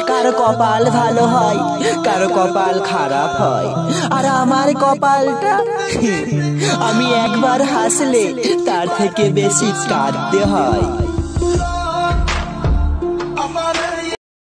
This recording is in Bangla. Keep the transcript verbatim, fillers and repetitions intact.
কারো কপাল ভালো হয়, কারো কপাল খারাপ হয়। আর আমার কপালটা আমি একবার হাসলে তার থেকে বেশি কাঁদতে হয়।